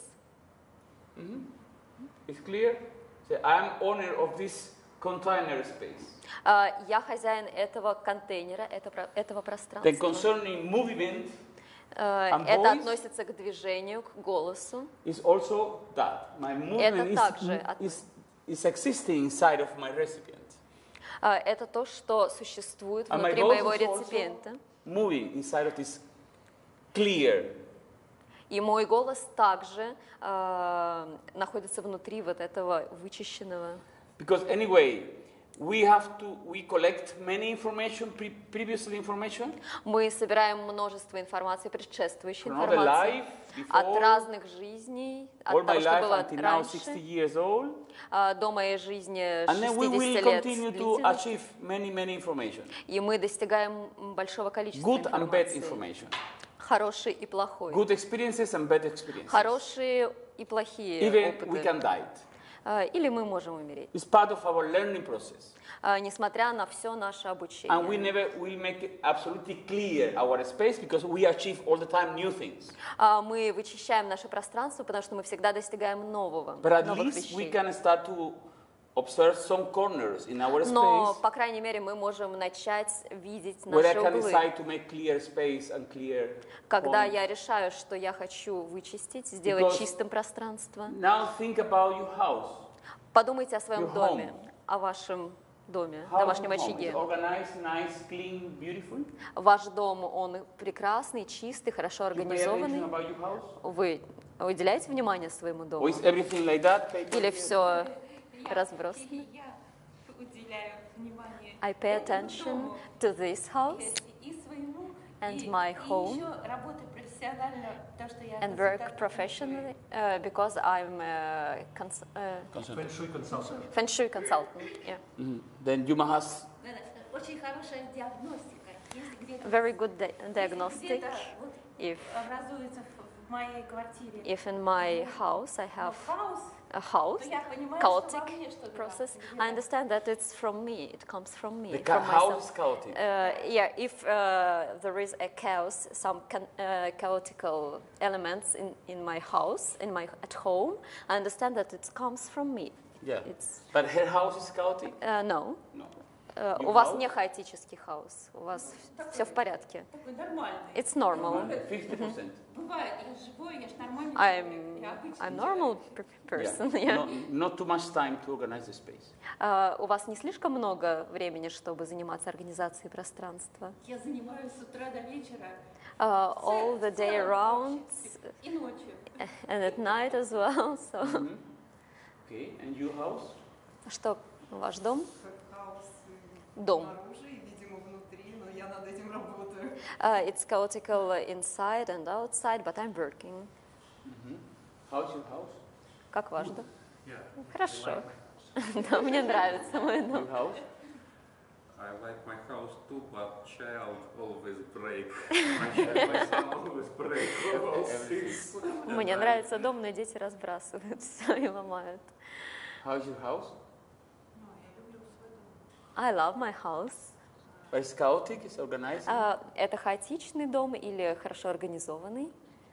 It's clear? So I'm owner of this container space. Я хозяин этого контейнера, этого Then пространства. concerning movement Это voice относится к движению, к голосу. is also that. My movement также is existing inside of my recipient. Это то, что существует And my внутри voice моего is also реципиента. moving inside of this clear. И мой голос также находится внутри вот этого вычищенного. Because anyway, we collect many information, previously information, Мы собираем множество информации, предшествующей from other информации, life, от before, разных жизней, all от my того, что life было until now 60 раньше, years old. до моей жизни And then we 60 will лет continue to длительности. achieve many information. И мы достигаем большого количества Good and bad информации. information. Хороший и плохой. Good experiences and bad experiences. Хорошие и плохие Even we опыты. can die. или мы можем умереть, It's part of our learning process. несмотря на все наше And we обучение. never will make it absolutely clear our space because we achieve all the time new things. Мы вычищаем наше пространство, потому что мы всегда достигаем нового, But at новых least we вещей. can start to observe some corners in our Но, space по крайней мере, мы можем начать видеть where I наши can углы. decide to make clear space and clear Когда points. я решаю, что я хочу вычистить, сделать Because- чистым пространство. Now think about your house. Подумайте о своем Your доме, home. о вашем доме, How домашнем your home очаге. is organized, nice, clean, beautiful. Ваш дом, он прекрасный, чистый, хорошо You pay attention организованный. about your house? Вы уделяете внимание своему Or дому? is everything like that? Paper Или here? все разбросано? Я уделяю внимание I pay этому attention дому, to this house и своему, and и, my и home. еще работаю профессионально, потому что я And work консультант professionally because I'm a Feng Shui consultant. Feng Shui consultant. Yeah. Then you must Очень хорошая диагностика. Если где-то Very good если diagnostic. где-то вот If образуется в моей квартире in my house I have хаос, a house, то я понимаю, что во chaotic мне что-то process, там I understand that it's from me. It comes from me. the from house myself. is chaotic. Yeah, if there is a chaos, some chaotical elements in my house, at home, I understand that it comes from me. Yeah. It's But her house is chaotic? no. No. У вас не хаотический хаос, у вас все в порядке. такой нормальный. It's normal. 50%. Бывает, я живой, я ж нормальный I'm человек, я обычный I'm человек. normal person. Yeah. Yeah. Not too much time to organize the space. У вас не слишком много времени, чтобы заниматься организацией пространства? Я занимаюсь с утра до вечера, All the day around и ночью. and at night as well. So, Okay, and your house? что ваш дом? Хаос Дом. снаружи и, видимо, внутри, но я над этим работаю. It's chaotical inside and outside, but I'm working. How's your house? Как ваш дом? Yeah. Хорошо. Да, мне нравится мой дом. Your house? I like my house too, but child always break. My son always break all things. Мне нравится дом, но дети разбрасывают все и ломают. How's your house? I love my house. But it's chaotic, it's organized? Это хаотичный дом или хорошо организованный?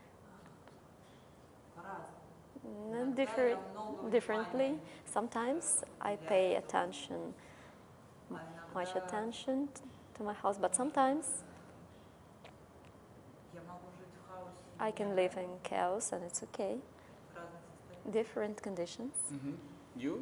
Differently. Sometimes I pay attention, much attention to my house, but sometimes I can live in chaos and it's okay. Different conditions. You?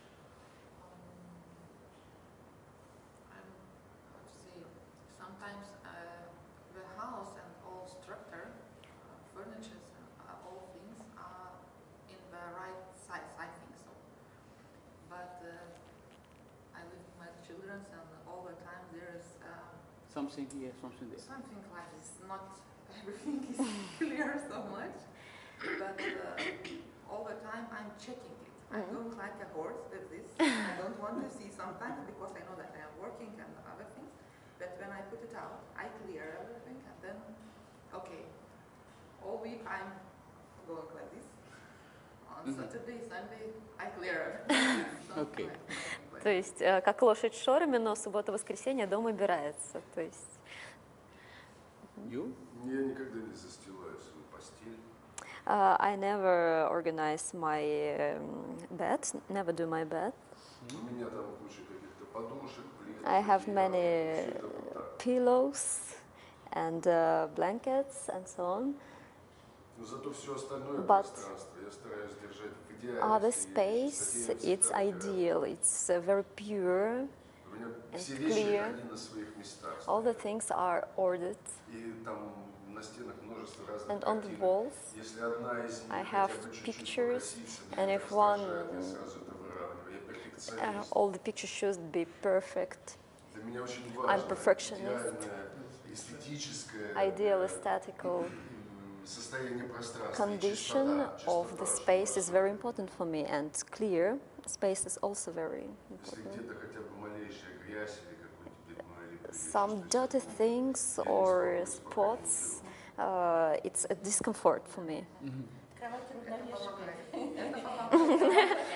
Sometimes the house and all structure, furniture, all things are in the right size, I think so. But I live with my children and all the time there is Something here, something there. something like this. Not everything is clear so much, but all the time I'm checking it. I don't like a horse with this. I don't want to see sometimes because I know that I am working and other things. But when I put it out, I clear everything and then, okay, all week I'm going like this. On Saturday, Sunday, I clear everything. Okay. Like То есть как лошадь шорами, но суббота-воскресенье дом убирается. То есть You? Я никогда не застилаю свою постель. I never organize my bed, never do my bed. У меня там куча каких-то подушек, плед. I have одеял, many всё это вот так. pillows and blankets and so on. Но зато все остальное But пространство я стараюсь держать в идеале. Other space, it's ideal, it's very pure, У меня and все вещи, clear. они на своих местах. All the things are ordered, И там на стенах множество разных and on the картинок. walls Если одна из них I хотя have бы чуть-чуть pictures, покосится, and меня if это one, раздражает, я сразу это выравниваю. Я перфекционист. all the pictures should be perfect, Для меня очень важно perfectionist. идеальное эстетическое ideal aesthetical состояние пространства. и condition чистота, of the чистота, space is чтобы very important for me, and clear space is also very Если important. где-то хотя бы малейшая грязь или какой-то пятно или Some dirty things or spots, it's a discomfort for me. Кровать равновешивает.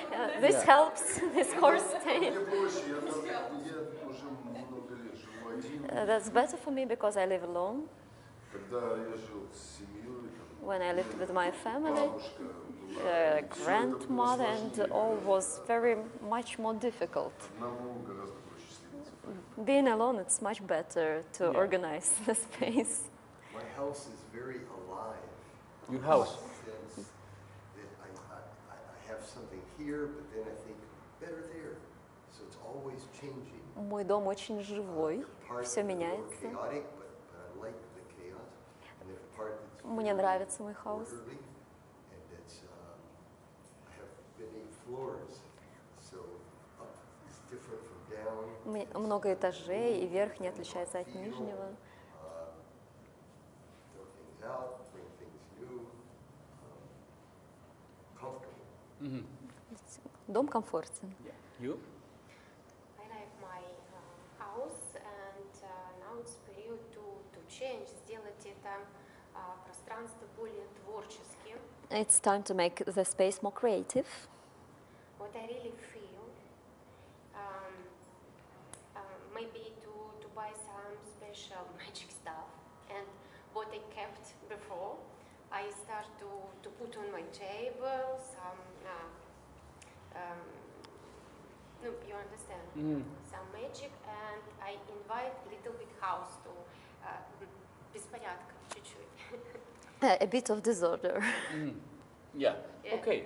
this helps, this horse staying. Мне проще, я уже много лет живу один. That's better for me because I live alone. Когда я жил с семьей, When I lived with my family, бабушка была, grandmother, and all was very much more difficult. одному гораздо проще следить. Being alone, it's much better to Yeah. organize the space. My house is very alive. Your house. In the sense that I have something here, but then I think better there. So it's always changing. Мой дом очень живой, Part все that's a little меняется. chaotic, but I like the chaos. And then a part that's Мне нравится мой хаос. orderly, and it's I have many floors, so up is different from down. Много этажей, и верх не отличается от нижнего. Throw things out, bring things new, comfortable. Дом комфортен. Yeah. You? I like my house, and now it's period to change, сделать это пространство более творческим. It's time to make the space more creative. What I really feel, maybe to buy some special magic stuff, and what I kept before, I start to put on my table some, no, you understand, some magic, and I invite little bit house to беспорядка чуть-чуть. A bit of disorder. Yeah. Yeah. Okay.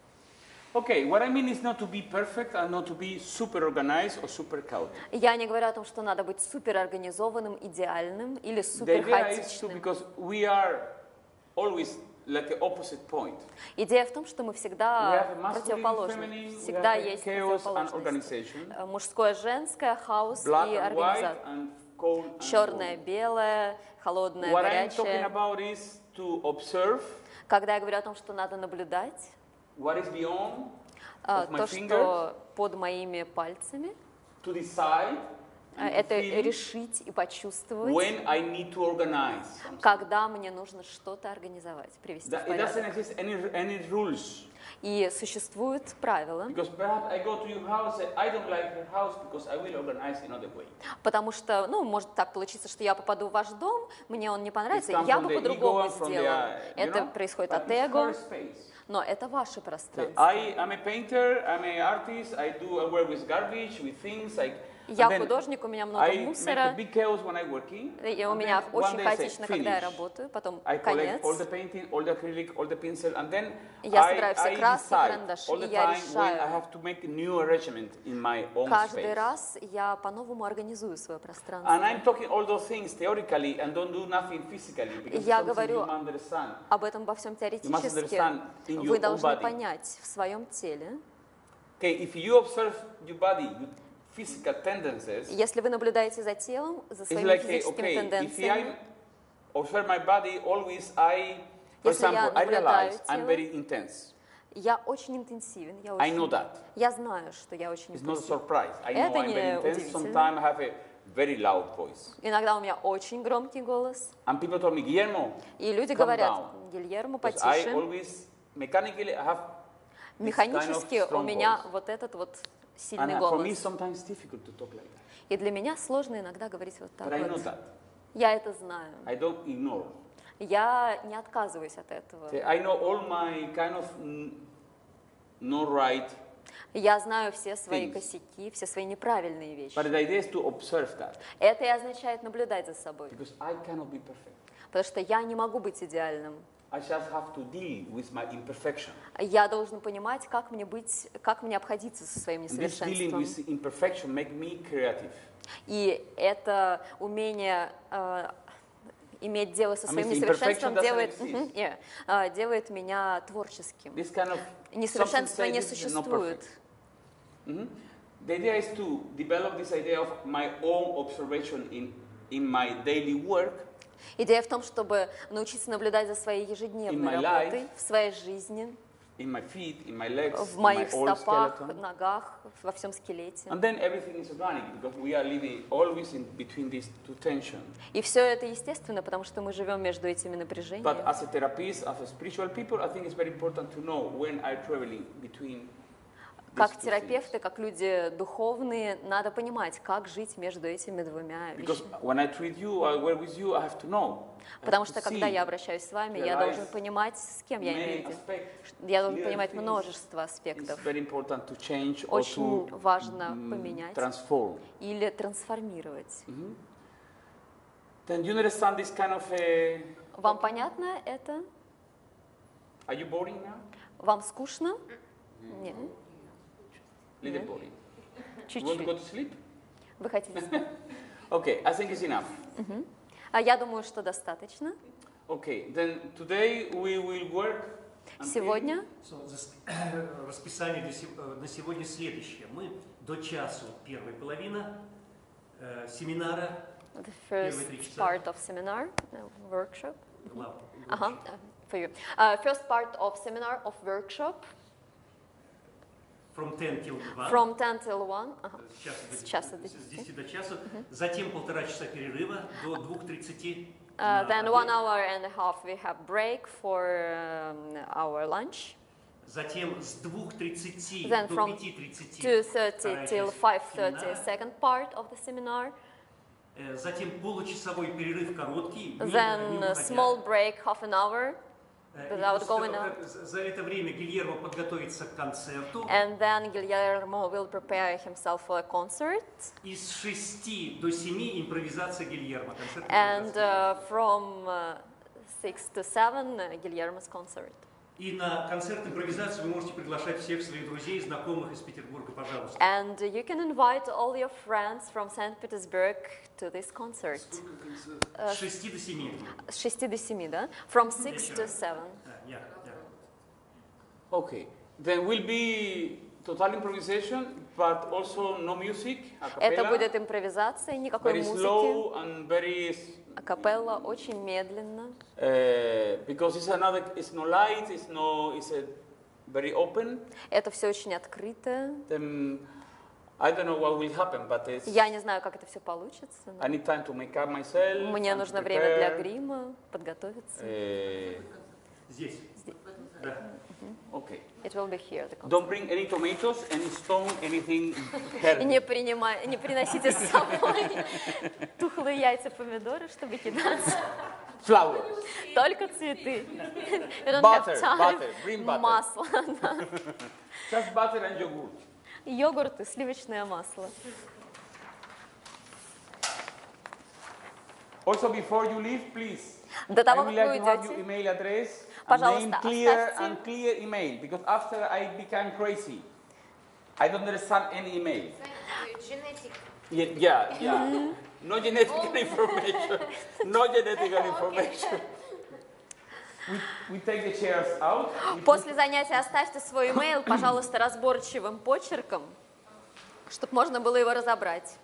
Okay, what I mean is not to be perfect and not to be super organized or super chaotic. Я не говорю о том, что надо быть супер организованным, идеальным или The супер idea is to, хаотичным. because we are always like the opposite point. Идея в том, что мы We всегда have a masculine, противоположны. feminine, we Всегда have a есть chaos and противоположности. organization, Мужское, женское, хаос black и and white организация. and cold and Черное, warm. белое, холодное, What I'm talking горячее. about is to observe Когда я говорю о том, что надо наблюдать, what is beyond of my то, fingers, что под моими пальцами, to decide and to это feel решить и почувствовать, when I need to organize something. когда мне нужно что-то организовать, привести в It doesn't порядок. exist any rules. И существуют правила, Because perhaps I go to your house and I don't like your house because I will organize another way. потому что, может так получиться, что я попаду в ваш дом, мне он не понравится, It comes я from бы the по-другому ego and from сделаю. the, Это происходит but от it's эго, her space. но это ваше пространство. I'm a painter, I'm an artist, I work with garbage, with things like. Я and then художник, у меня много I make a мусора, big chaos when I'm working. и у and меня then очень one day I say, хаотично, когда я "Finish." работаю, потом I collect конец. all the painting, all the acrylic, all the pencil, and then Я собираю все I краски, decide карандаши, all the и я time when I решаю. have to make a new arrangement in my own Каждый space. раз я по-новому организую свое And пространство. I'm talking all those things theoretically and don't do nothing physically because Я it's something говорю you understand. об этом во всем теоретически. understand in your Вы own должны body. понять в своем теле. Okay, if you observe your body, your physical tendencies, Если вы наблюдаете за телом, за it's своими like, физическими if I тенденциями, observe my body, always for Если я example, I наблюдаю realize I'm тело, very intense. я очень интенсивен, I know that. я знаю, что я очень It's not a интенсивен. surprise. I know Это I'm не very intense. удивительно. Sometimes I have a very loud voice. Иногда у меня очень громкий голос, And people told me, Guillermo, и люди calm говорят: down. Гильермо, Because I потише. always, mechanically, I have this kind of Механически у strong меня voice. вот этот вот And сильный for me, голос. sometimes it's difficult to talk like that. И для меня сложно иногда говорить вот так But I know вот. that. Я это знаю. I don't ignore. Я не отказываюсь от этого. I know all my kind of no right, Я знаю все свои Things. косяки, все свои неправильные вещи. but the idea is to observe that. Это и означает наблюдать за собой. Because I cannot be perfect. Потому что я не могу быть идеальным. I just have to deal with my imperfection. Я должен понимать, как мне обходиться со своим And this dealing несовершенством. with imperfection make me creative. И это умение иметь дело со I своим mean, несовершенством imperfection делает, doesn't делает меня творческим. This kind of Несовершенства something не says this is not существует. perfect. The idea is to develop this idea of my own observation in my daily work. Идея в том, чтобы научиться наблюдать за своей In ежедневной my работой, life, в своей жизни, in my feet, in my legs, в in my моих whole стопах, skeleton. ногах, во всем скелете. And then everything is organic because we are living always in between these two tensions. И все это естественно, потому что мы живем между этими напряжениями. But as a therapist, as a spiritual people, I think it's very important to know when I'm traveling between Как two терапевты, как люди духовные, надо понимать, как жить между этими двумя Because вещами. when I treat you, I work with you, I have to know. I Потому have to что, когда see, я обращаюсь с вами, я realize должен понимать, с кем я имею many дело. aspects. Я должен Little понимать things. множество It's аспектов. very important to change or Очень to важно поменять transform. или трансформировать. Then you understand this kind of Вам понятно это? Are you boring now? Вам скучно? Нет. Little boring. You want to Чуть-чуть. go to sleep? Вы хотите спать? Okay, I think it's enough. А я думаю, что достаточно. Okay, then today we will work until Сегодня Расписание на сегодня следующее. Мы до часу первая половина семинара. the Первые 3 first часа. part of seminar, workshop. Глав- Ага, for you. First part of seminar of workshop From 10 till 2. from 10 till 1. Ага. С С часа до с 10. 10 до часу. Затем 1,5 часа перерыва до 2:30. Then 1 hour and a half we have break for our lunch. Затем с 2:30 Then до from 5:30. 2:30 till вторая 5:30, часть second part of the seminar. семинара. Затем получасовой перерыв короткий. не Then a уходя. small break, half an hour. И without после going того, out. как за это время Гильермо подготовится к концерту. And then Guillermo will prepare himself for a concert. И с 6 до 7 импровизация Гильермо. Концерт And импровизации. from 6 to 7, Guillermo's concert. И на концерт импровизации вы можете приглашать всех своих друзей, знакомых из Петербурга, пожалуйста. And you can invite all your friends from St. Petersburg to this concert. С 6 до 7. С 6 до 7, да? From 6 to 7. Я. Okay, then will be total improvisation, but also no music, a Это cappella, будет импровизация, никакой very музыки. slow and very, Акапелла очень медленно. because it's no light, it's very open. Это все очень открыто. Then I don't know what will happen, but Я не знаю, как это все получится. но I need time to make up myself. Мне and нужно время для prepare. грима, подготовиться. Здесь. Да. Okay. It will be here, the concert. Don't bring any tomatoes, any stone, anything И heavy. не приносите с собой тухлые яйца, помидоры, чтобы кидаться. Flowers. Только цветы. You don't Butter, have time. butter, bring butter. Масло, да. Just butter and yogurt. Йогурт и сливочное масло. Also, before you leave, please. До I того, would как like вы to have your уйдете, email address, and Пожалуйста, name clear оставьте. and clear email, because after I become crazy. I don't understand any email. Genetic. Yeah. No genetic information. No genetic information. We take the chairs out. we put- после занятия оставьте свой имейл, пожалуйста, разборчивым почерком, чтобы можно было его разобрать.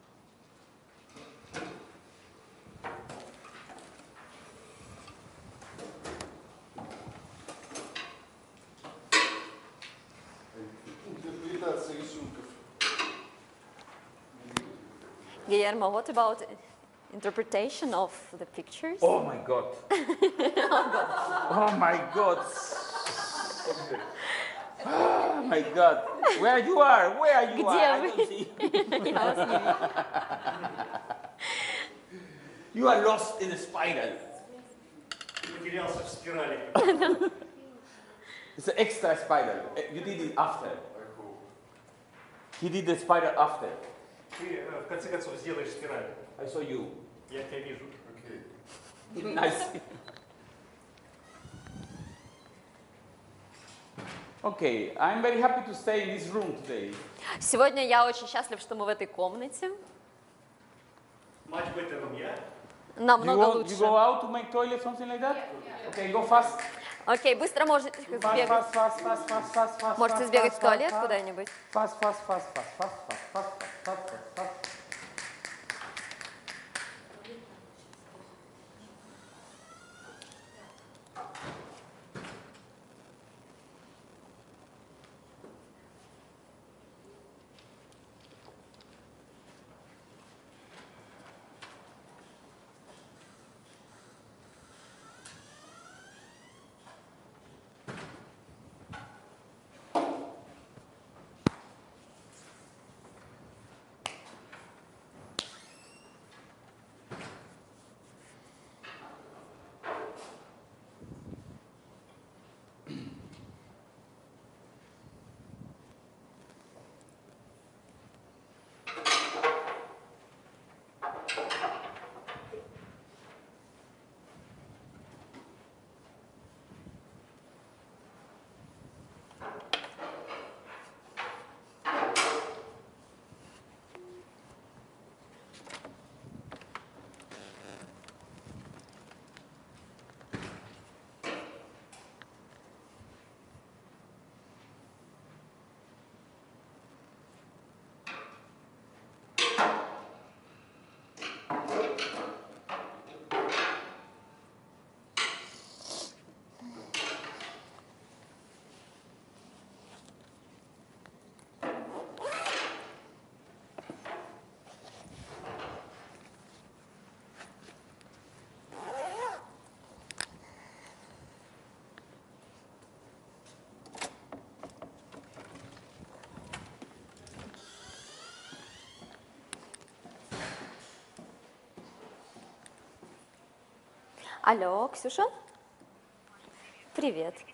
Интерпретация рисунков. Guillermo, what about interpretation of the pictures? Oh my God. Oh my God. Oh my God. Where you are? Where you Где are? I вы? don't see you. Я вас не вижу. You are lost in a spiral. Потерялся в спирали. It's an extra spiral. You did it after. He did the spiral after. Ты в конце концов сделаешь спираль. I saw you. Я тебя вижу. Nice. Okay, I'm very happy to stay in this room today. Сегодня я очень счастлив, что мы в этой комнате. Much better than я. Намного You go лучше. out to make toilet, something like that? Okay, go fast. Окей, быстро можете сбегать. Fast. Можете сбегать в туалет куда-нибудь. Fast. Алло, Ксюша? Привет.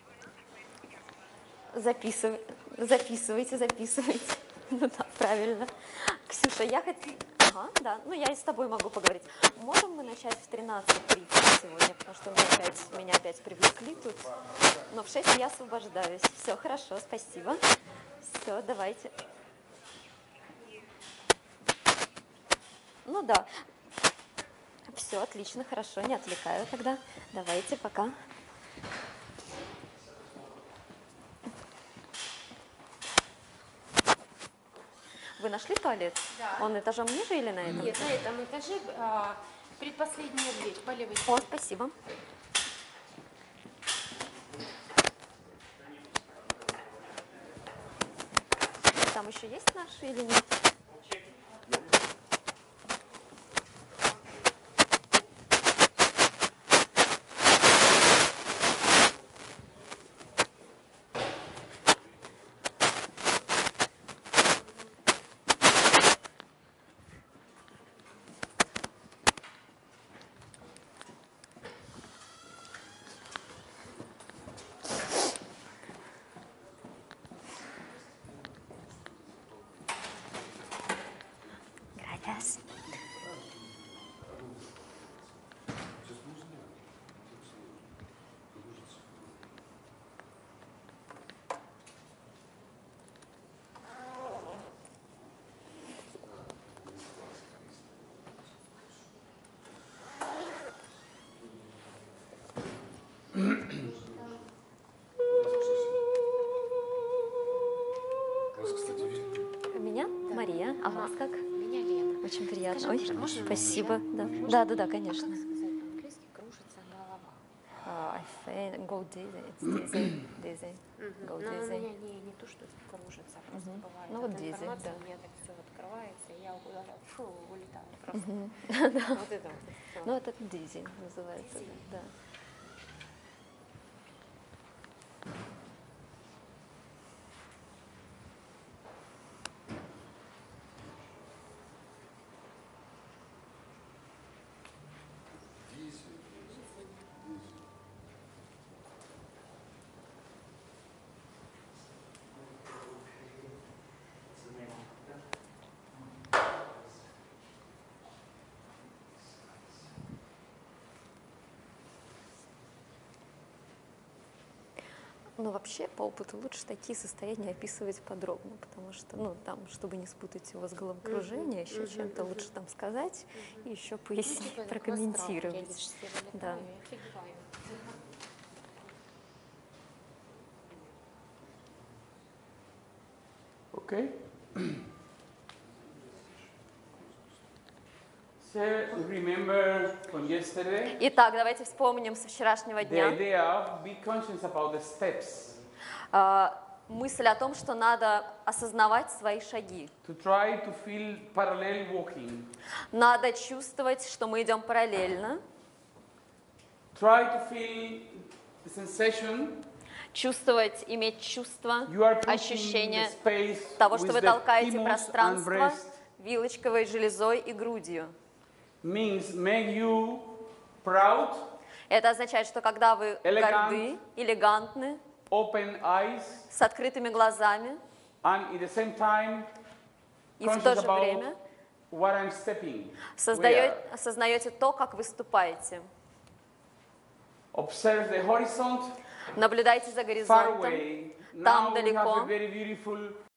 Записывайте. Ну да, правильно. Ксюша, я хотела... Ага, да, ну я и с тобой могу поговорить. Можем мы начать в 13:30 сегодня, потому что меня опять привлекли тут. Но в 6 я освобождаюсь. Все, хорошо, спасибо. Все, давайте. Ну да. Все, отлично, хорошо, не отвлекаю тогда. Давайте, пока. Вы нашли туалет? Да. Он этажом ниже или на этом? Нет, на этом этаже предпоследняя дверь по левой О, стороне. спасибо. Там еще есть наши или нет? Gracias. Вас, кстати, видели? Меня? Мария. А вас как? Меня Лена. Очень приятно. Скажи, Ой, можно спасибо. я? Да, конечно. Как сказать по-английски кружится голова? I faint, go dizzy. It's dizzy. Go Но у dizzy. меня не то, что кружится, а просто бывает. Ну вот эта dizzy, информация, да. у меня так все открывается, и я куда-то улетаю просто. Вот это вот. всё. Ну, это dizzy называется. Dizzy. Да. Ну, вообще, по опыту лучше такие состояния описывать подробно, потому что, ну, там, чтобы не спутать его с головокружением, еще чем-то лучше там сказать и еще пояснить, Типа, прокомментировать. Я здесь все Да. вылетаю и офигеваю. Okay. So remember from yesterday Итак, давайте вспомним со вчерашнего the дня idea of be conscious about the steps, мысль о том, что надо осознавать свои шаги. to try to feel parallel walking. Надо чувствовать, что мы идем параллельно, Try to feel the sensation чувствовать, иметь чувство, you are pushing ощущение the space того, with что вы the толкаете thymus and пространство breast. вилочковой железой и грудью. Means make you proud, Это означает, что когда вы Elegant. горды, элегантны, open eyes, с открытыми глазами, and at the same time и в conscious то же about время what I'm stepping. Where. осознаете то, как выступаете. Observe the horizon, Наблюдайте за far горизонтом, away. там Now we have далеко. a very beautiful